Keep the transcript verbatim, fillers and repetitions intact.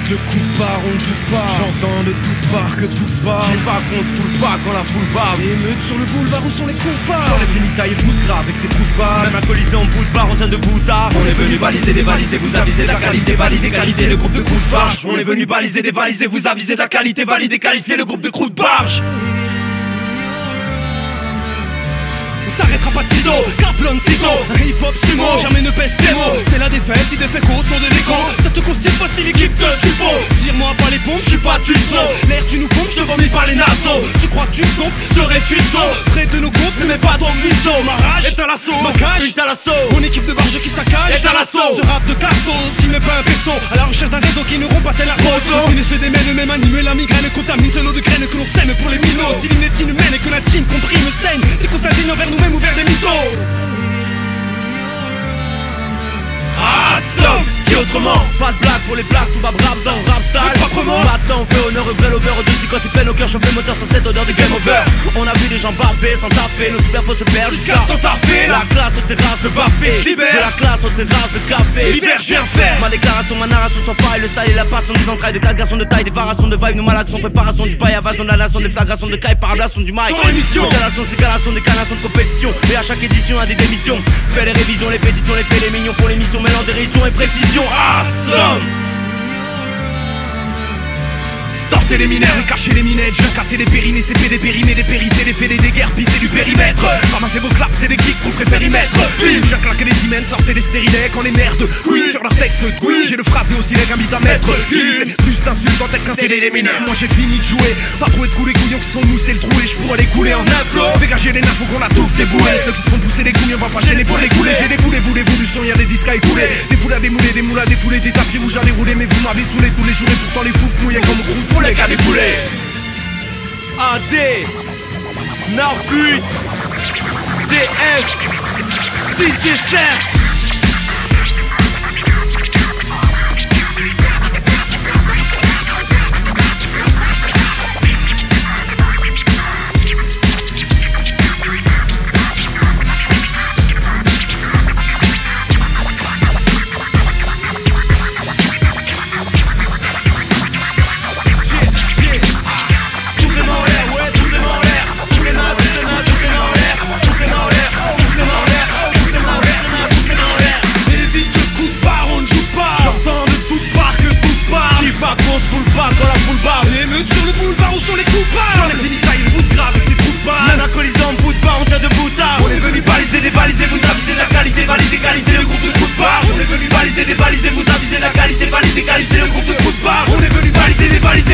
Évite le coup de barre, on ne joue pas. J'entends de toutes parts que tout se barre. Dis pas qu'on se foule pas quand la foule barre. Émeute sur le boulevard, où sont les coupables? J'enlève les mitailles et bout de grave avec ses coups de barre. Même alcoolisé en bout de barre, on tient debout tard. On est venu baliser, dévaliser, vous aviser la qualité, valider, qualité, le groupe de coups de barge. On est venu baliser, dévaliser, vous aviser la qualité, valider, qualifier le groupe de coups de barge. On s'arrêtera pas de sitôt, Caplon Sigo, hip-hop sumo, jamais ne pèse ses mots. C'est la défaite, il défait qu'au son de l'écho. Ça te constitue pas si l'équipe te suppose. Tire-moi pas les pompes, j'suis pas tu saut. L'air tu nous pompes, j'te vomis par les naseaux. Tu crois que tu tombes, serais-tu saut? Près de nos groupes, mais pas ton museau. Ma rage est à l'assaut, ma cage est à l'assaut. Mon équipe de barge qui saccage est à l'assaut. Ce rap de cassos, s'il n'est pas un peso. À la recherche d'un réseau qui ne rompt pas tel arroso. Qui ne se démène, même anime la migraine. Contamine ce lot de graines que l'on sème pour les minots. Si l'hymne mène et que la team comprime saigne, c'est qu'on s'indigne envers nous-mêmes ou vers des mythos. Assomme, dit autrement, pas de blague pour les blagues, tout va brave, ça on rap sale. Proprement, mat ça on fait honneur, vrai lover, au dessus quand il peine au cœur, chauffe le moteur sans cette odeur de game over. On a vu des gens barber sans taper, nos super faux se perdent jusqu'à sans taffer. La classe aux terrasses de baffé, libère de la classe aux terrasses de café. L'hiver je viens faire ma déclaration, ma narration sans faille, le style et la passion des entrailles, de quatre garçons de taille, des variations de vibe, nos malades sont préparation du paille, invasion de la nation, des flagrations de caille, parablation du mic. Sans émission, congélation, ségalation, décalation de compétition. Et à chaque édition, à des démissions. Fais les révisions, les pétitions, les faits, les mignons font l'émission, mêlant dérision et précision. Assomme. Sortez les mineurs et cachez les minettes. Je viens casser les périnées, c'est des périmés, des périssés, des fêlés, des guerres, pisser du périmètre. Ramassez vos claps, c'est des kicks qu'on préfère y mettre. Bim, je viens claquer les hymens, sortez les stérilets quand les merdes. Oui, sur leur texte, oui, j'ai le phrasé aussi les gambits à mettre. C'est plus d'insultes en tête qu'un C D les mineurs. Moi j'ai fini de jouer, pas pour être cool les couillons qui sont moussés le trou. Et je pourrais les couler en neuf flots. Dégagez les nafs, faut qu'on la touffe des boulets. Ceux qui se font pousser les couilles, on va pas gêner pour les couler. J'ai des boulets, vous les l'évolution, y'a des disques à écouler. Des poules à démouler, des moules à défouler, des tapis rouges à dérouler. Mais vous m'avez saoulé tous les jours et pourtant les fous mouillés comme roux, les gars des boulets. A D Narfut D F D J Serre. On se foule pas quand la foule barre. Émeute sur le boulevard, où sont les coupables? J'enlève les mitailles, le bout de grave avec ses trous de barre. Même alcoolisé en bout de barre, on tient debout tard. On est venu baliser, dévaliser, vous aviser la qualité, valider, qualité, le groupe de coups de barre. On est venu baliser, dévaliser, vous aviser la qualité, valider, qualité, le groupe de coups de barre. On est venu baliser, dévaliser,